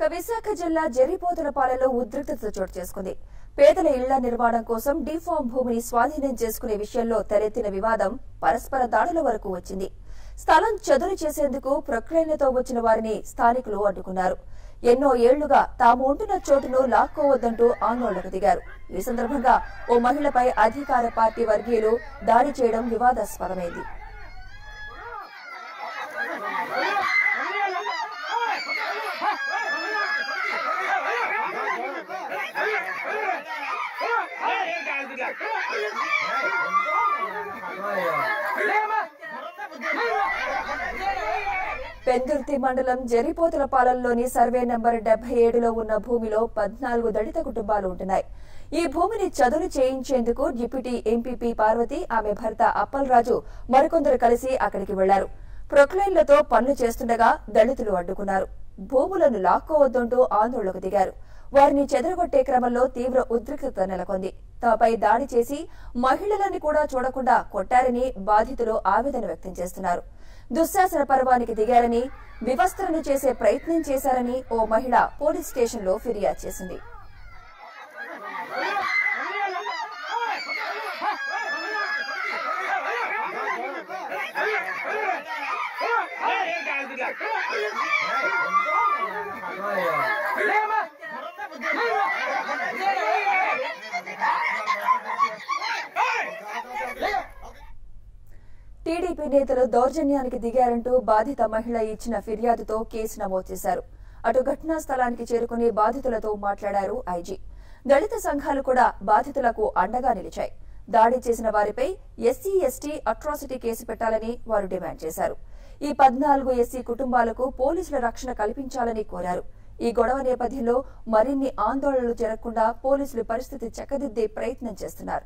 విశాఖ జిల్లా జరిపోతులపాలెంలో ఉద్రిక్తత చోటు చేసుకుంది. పేదల ఇళ్ల నిర్మాణం కోసం డిఫామ్ భూమిని స్వాధీనం చేసుకునే విషయంలో తలెత్తిన వివాదం పరస్పర దాడుల వరకు వచ్చింది. స్థలం చదును చేసేందుకు ప్రొక్లైన్లతో వచ్చిన వారిని స్థానికులు అడ్డుకున్నారు. ఎన్నో ఏళ్లుగా తాము ఉంటున్న చోటును లాక్కోవద్దంటూ ఆందోళనకు దిగారు. ఈ సందర్భంగా ఓ మహిళపై అధికార పార్టీ వర్గీయులు దాడి చేయడం వివాదాస్పదమైంది. పెందుర్తి మండలం జరిపోతులపాలెంలోని సర్వే నంబర్ 77లో ఉన్న భూమిలో 14 దళిత కుటుంబాలు ఉంటున్నాయి. ఈ భూమిని చదును చేయించేందుకు డిప్యూటీ ఎంపీపీ పార్వతి, ఆమె భర్త అప్పలరాజు మరికొందరు కలిసి అక్కడికి వెళ్లారు. ప్రొక్లైన్లతో పనులు చేస్తుండగా దళితులు అడ్డుకున్నారు. భూములను లాక్కోవద్దంటూ ఆందోళనకు దిగారు. వారిని చెదరగొట్టే క్రమంలో తీవ్ర ఉద్రిక్తత నెలకొంది. తమపై దాడి చేసి మహిళలను కూడా చూడకుండా కొట్టారని బాధితులు ఆవేదన వ్యక్తం చేస్తున్నారు. దుశ్శాసన పర్వానికి దిగారని, వివస్త్రణ చేసే ప్రయత్నం చేశారని ఓ మహిళ పోలీస్ స్టేషన్లో ఫిర్యాదు చేసింది. టీడీపీ నేతలు దౌర్జన్యానికి దిగారంటూ బాధిత మహిళ ఇచ్చిన ఫిర్యాదుతో కేసు నమోదు చేశారు. అటు ఘటనా స్థలానికి చేరుకుని బాధితులతో మాట్లాడారు ఐజీ. దళిత సంఘాలు కూడా బాధితులకు అండగా నిలిచాయి. దాడి చేసిన వారిపై ఎస్సీ ఎస్టీ అట్రాసిటీ కేసు పెట్టాలని వారు డిమాండ్ చేశారు. ఈ 14 ఎస్సీ కుటుంబాలకు పోలీసుల రక్షణ కల్పించాలని కోరారు. ఈ గొడవ నేపథ్యంలో మరిన్ని ఆందోళనలు జరగకుండా పోలీసులు పరిస్థితి చక్కదిద్దే ప్రయత్నం చేస్తున్నారు.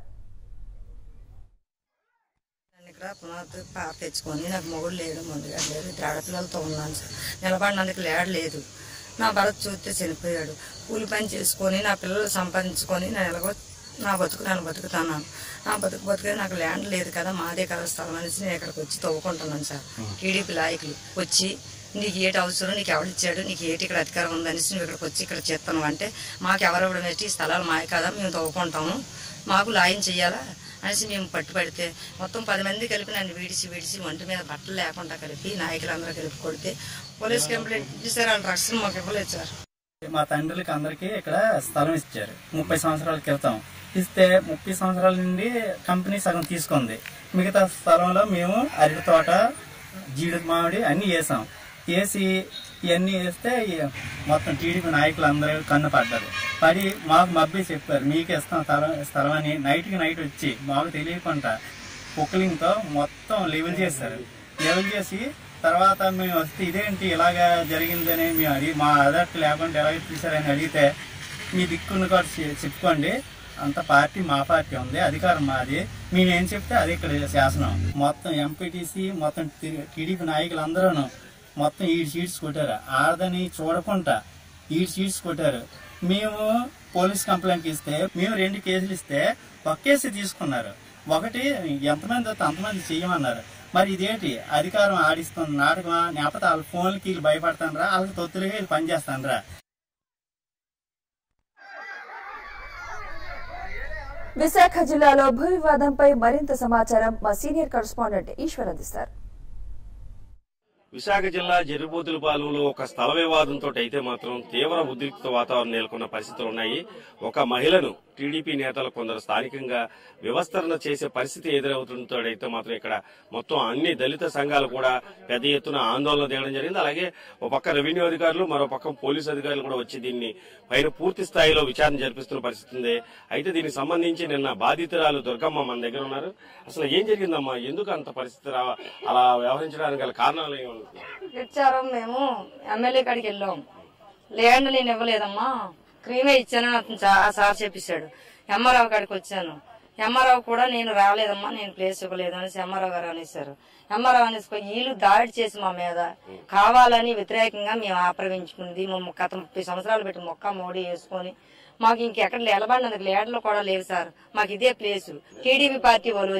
పాత తెచ్చుకొని నాకు మొగుడు లేడు, ముందుగా లేదు, ఆడపిల్లలతో ఉన్నాను సార్. నిలబడినందుకు లేదు. నా భర్త చూస్తే చనిపోయాడు. కూలి పని చేసుకొని నా పిల్లలు సంపాదించుకొని నా బతుకు నేను బతుకుతాను. నా బతుకు నాకు ల్యాండ్ లేదు కదా, మాదే కదా స్థలం అనేసి నేను ఇక్కడికి వచ్చి తవ్వుకుంటున్నాను సార్. టీడీపీ నాయకులు వచ్చి నీకు ఏటి అవసరం, నీకు ఎవరిచ్చాడు, నీకు ఏటి ఇక్కడ అధికారం ఉందనేసి నువ్వు ఇక్కడికి వచ్చి ఇక్కడ చేస్తాను అంటే మాకు ఎవరెవడం ఈ స్థలాలు మాయ కదా, మేము తవ్వుకుంటాము, మాకు లాయం చెయ్యాలా అనేసి మేము పట్టుపడితే మొత్తం 10 మంది కలిపి నన్ను విడిచి ఒంటి మీద బట్టలు లేకుండా కలిపి నాయకులందరూ కలిపి కొడితే పోలీస్ కంప్లైంట్ ఇచ్చారు. వాళ్ళ రక్షణ మాకు ఇవ్వలేదు సార్. మా తండ్రులకి అందరికీ ఇక్కడ స్థలం ఇచ్చారు 30 సంవత్సరాల క్రితం. ఇస్తే 30 సంవత్సరాల నుండి కంపెనీ సగం తీసుకుంది. మిగతా స్థలంలో మేము అరటి తోట, జీడి మామిడి అన్ని వేసాం. వేసి ఇవన్నీ వేస్తే మొత్తం టీడీపీ నాయకులు అందరూ కన్ను పడ్డారు. పడి మాకు మబ్బి చెప్పారు మీకు ఇస్తాం స్థలం అని. నైట్కి నైట్ వచ్చి మాకు తెలియకుండా కుక్కలింగ్తో మొత్తం లెవెల్ చేశారు. లెవెల్ చేసి తర్వాత మేము వస్తే ఇదేంటి ఇలాగా జరిగిందని మేము మా అదర్ట్ లేకుండా ఎలాగ తీశారని అడిగితే మీ దిక్కున్న కూడా చెప్పుకోండి, అంత పార్టీ మా పార్టీ ఉంది, అధికారం మాది, మేమేం చెప్తే అది ఇక్కడ శాసనం. మొత్తం ఎంపీటీసీ మొత్తం టీడీపీ నాయకులందరూ మొత్తం 7 సీట్స్ కొట్టారు. ఆడదని చూడకుండా 7 సీట్స్ కొట్టారు. మేము పోలీస్ కంప్లైంట్ ఇస్తే మేము 2 కేసులు ఇస్తే ఒక కేసు తీసుకున్నారు. ఒకటి ఎంతమంది వస్తే అంతమంది చెయ్యమన్నారు. మరి ఇదేంటి అధికారం ఆడిస్తుంది నాటకమా? లేకపోతే వాళ్ళ ఫోన్లకి వీళ్ళు భయపడతానరా, వాళ్ళకి తొత్తులుగా వీళ్ళు పనిచేస్తానరా? విశాఖ జిల్లాలో భూ వివాదంపై మరింత సమాచారం మా సీనియర్ కరెస్పాండెంట్ ఈశ్వర్ అందిస్తారు. విశాఖ జిల్లా జరిపోతులపాలెంలో ఒక స్థల వివాదంతో అయితే మాత్రం తీవ్ర ఉద్రిక్త వాతావరణం నెలకొన్న పరిస్థితులు ఉన్నాయి. ఒక మహిళను టీడీపీ నేతలు కొందరు స్థానికంగా వివస్తరణ చేసే పరిస్థితి ఎదురవుతుందో అయితే మాత్రం ఇక్కడ మొత్తం అన్ని దళిత సంఘాలు కూడా పెద్ద ఎత్తున ఆందోళన దిగడం జరిగింది. అలాగే ఒక పక్క రెవెన్యూ అధికారులు, మరో పక్క పోలీసు అధికారులు కూడా వచ్చి దీన్ని పైన పూర్తి స్థాయిలో విచారణ జరిపిస్తున్న పరిస్థితి ఉంది. అయితే దీనికి సంబంధించి నిన్న బాధితురాలు దుర్గమ్మ మన దగ్గర ఉన్నారు. అసలు ఏం జరిగిందమ్మా, ఎందుకు అంత పరిస్థితి అలా వ్యవహరించడానికి గల కారణాలు ఏమన్నా? ఇచ్చారు, మేము ఎమ్మెల్యే కాడికి వెళ్ళాం. ల్యాండ్ నేను ఇవ్వలేదమ్మా, క్రీమే ఇచ్చానని సార్ చెప్పేశాడు. ఎంఆర్ఆవు కాడికి వచ్చాను. ఎంఆర్ఆవు కూడా నేను రాలేదమ్మా, నేను ప్లేస్ ఇవ్వలేదు అనేసి ఎంఆర్ఆవు గారు అనేసారు. ఎంఆర్ఆవు అనేసి వీళ్ళు దాడి చేసి మా మీద కావాలని వ్యతిరేకంగా మేము ఆక్రమించుకుంది. గత 30 సంవత్సరాలు పెట్టి మొక్క మోడీ వేసుకొని మాకు ఇంకెక్కడ నిలబడినందుకు ల్యాండ్లు కూడా లేవు సార్. మాకు ఇదే ప్లేసు. టీడీపీ పార్టీ వాళ్ళు వచ్చి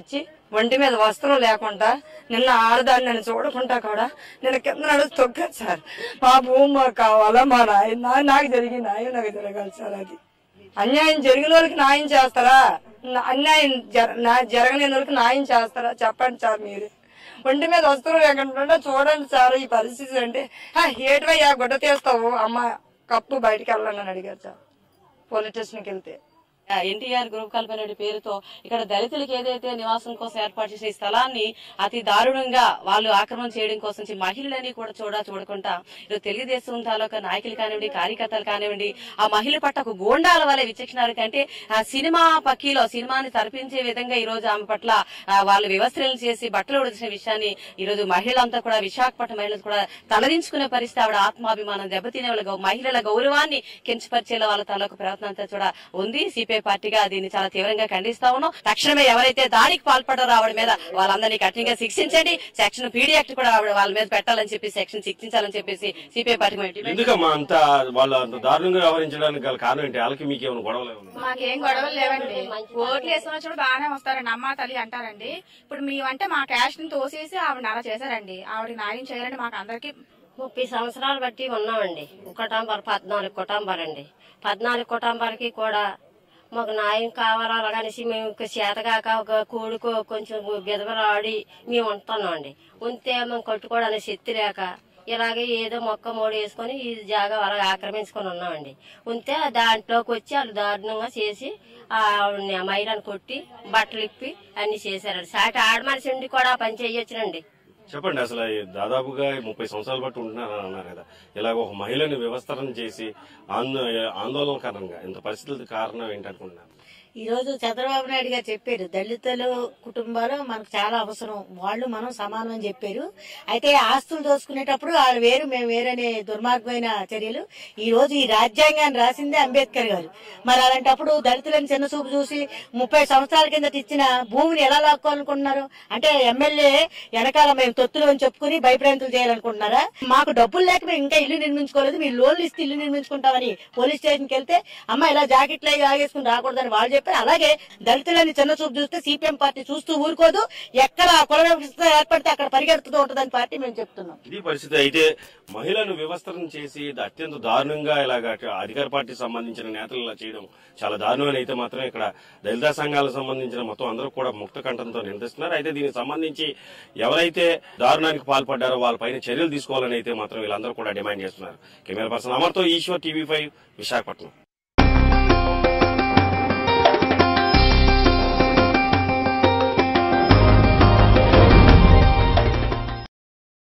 ఒంటి మీద వస్త్రం లేకుండా నిన్న ఆడదాన్ని నన్ను చూడకుండా కూడా నేను కింద నడుస్తూ తొక్కాను సార్. మా భూమి మాకు కావాలా, మా నాకు జరిగిన న్యాయం నాకు జరగాలి సార్. అది అన్యాయం జరిగిన వాళ్ళకి న్యాయం చేస్తారా? అన్యాయం జరగలేని వాళ్ళకి న్యాయం చేస్తారా? చెప్పండి సార్. మీరు ఒంటి మీద వస్త్రం లేకుండా చూడండి సార్ ఈ పరిస్థితి. అంటే ఏటివయ్యా గుడ్డ తీస్తావు అమ్మ కప్పు బయటికి వెళ్ళాలని అడిగారు సార్ పోలీస్ స్టేషన్కి వెళ్తే. ఎన్టీఆర్ గ్రూప్ కల్పన పేరుతో ఇక్కడ దళితులకు ఏదైతే నివాసం కోసం ఏర్పాటు చేసిన ఈ స్థలాన్ని అతి దారుణంగా వాళ్ళు ఆక్రమణ చేయడం కోసం మహిళలని కూడా చూడకుండా ఇది తెలుగుదేశం తాలూకా నాయకులు కానివ్వండి, కార్యకర్తలు కానివ్వండి, ఆ మహిళ పట్ల ఒక గోండాల వల్ల విచక్షణారహిత అంటే సినిమా పక్కీలో సినిమాని తరపించే విధంగా ఈ రోజు ఆమె పట్ల వాళ్ళు వ్యవస్థలను చేసి బట్టలు ఉడిచిన విషయాన్ని ఈ రోజు మహిళలంతా కూడా విశాఖపట్నం మహిళలు కూడా తలదించుకునే పరిస్థితి. ఆవిడ ఆత్మాభిమానం దెబ్బతినే వాళ్ళ మహిళల గౌరవాన్ని కించపరిచేలా వాళ్ళ తాలూకా ప్రయత్నం అంతా కూడా ఉంది. సిపిఐ పార్టీగా దీన్ని చాలా తీవ్రంగా ఖండిస్తా ఉన్నాం. తక్షణమే ఎవరైతే దాడికి పాల్పడారో ఆవిడ మీద వాళ్ళందరినీ కఠినంగా శిక్షించండి. సెక్షన్ పీడీ యాక్ట్ కూడా వాళ్ళ మీద పెట్టాలని చెప్పి సెక్షన్ శిక్షించాలని చెప్పేసి సిపిఐ పార్టీ ఎందుకమ్మా అంత వాళ్ళు అంత దారుణంగా వ్యవహరించడానికి గల కారణం ఏంటి? వాళ్ళకి మీకు ఏమైనా గొడవలు? మాకేం గొడవలు లేవండి. ఓట్లు వేసుకున్న చూడు బాగానే వస్తారండి, అమ్మ తల్లి అంటారండి. ఇప్పుడు మేమంటే మా క్యాష్ ని తోసేసి ఆవిడ అలా చేశారండి. ఆవిడకి న్యాయం చేయాలండి. మాకు అందరికి 30 సంవత్సరాలు బట్టి ఉన్నామండి. కుటుంబాలు 14 కుటుంబాలండి. 14 కుటుంబాలకి కూడా మాకు న్యాయం కావాలా అలాగనేసి మేము చేతగాక ఒక కూడుకో కొంచెం బెదబలాడి మేము ఉంటున్నాం అండి. ఉంటే మేము కట్టుకోవడానికి శక్తి లేక ఇలాగే ఏదో మొక్క మోడు వేసుకొని ఈ జాగా అలాగే ఆక్రమించుకొని ఉన్నామండి. ఉంటే దాంట్లోకి వచ్చి వాళ్ళు దారుణంగా చేసి మైరాన్ని కొట్టి బట్టలు ఇప్పి అన్ని చేశారండి. సాటి ఆడమనిషి ఉండి కూడా పని చేయొచ్చునండి. చెప్పండి, అసలు దాదాపుగా 30 సంవత్సరాలు బట్టి ఉంటున్నారని అన్నారు కదా, ఇలాగ ఒక మహిళని వ్యవస్థరం చేసి ఆందోళనకరంగా ఇంత పరిస్థితులకు కారణం ఏంటనుకుంటున్నారు? ఈ రోజు చంద్రబాబు నాయుడు గారు చెప్పారు దళితులు కుటుంబాలు మనకు చాలా అవసరం, వాళ్ళు మనం సమానం అని చెప్పారు. అయితే ఆస్తులు దోసుకునేటప్పుడు వాళ్ళు వేరు మేము వేరనే దుర్మార్గమైన చర్యలు. ఈ రోజు ఈ రాజ్యాంగాన్ని రాసిందే అంబేద్కర్ గారు. మరి అలాంటప్పుడు దళితులను చిన్న చూపు చూసి 30 సంవత్సరాల కిందట ఇచ్చిన భూమిని ఎలా లాక్కోవాలనుకుంటున్నారు? అంటే ఎమ్మెల్యే వెనకాల మేము తొత్తులు అని చెప్పుకుని భయప్రాంతులు చేయాలనుకుంటున్నారా? మాకు డబ్బులు లేక మేము ఇంకా ఇల్లు నిర్మించుకోలేదు, మీరు లోన్లు ఇస్తే ఇల్లు నిర్మించుకుంటామని పోలీస్ స్టేషన్కి వెళ్తే అమ్మ ఇలా జాకెట్లు ఆగేసుకుని రాకూడదని వాళ్ళు చెప్పారు. అలాగే దళితులని చిన్న చూపు చూస్తే సిపిఎం పార్టీ చూస్తూ ఊరుకోదు. ఎక్కడ కుల వ్యవస్థ ఏర్పడితే అక్కడ పరిగెడుతూ ఉంటుందని పార్టీ మేము చెప్తున్నాం. ఇది పరిస్థితి. అయితే మహిళను వ్యవస్థను చేసి అత్యంత దారుణంగా ఇలాగ అధికార పార్టీకి సంబంధించిన నేతలు ఇలా చేయడం చాలా దారుణమని అయితే మాత్రం ఇక్కడ దళిత సంఘాలకు సంబంధించిన మొత్తం అందరూ కూడా ముక్త కంఠంతో నిలదీస్తున్నారు. అయితే దీనికి సంబంధించి ఎవరైతే దారుణానికి పాల్పడ్డారో వాళ్ళపైన చర్యలు తీసుకోవాలని అయితే మాత్రం వీళ్ళందరూ కూడా డిమాండ్ చేస్తున్నారు. కెమెరా పర్సన్ అమర్తో ఈశ్వర్, TV5 విశాఖపట్నం.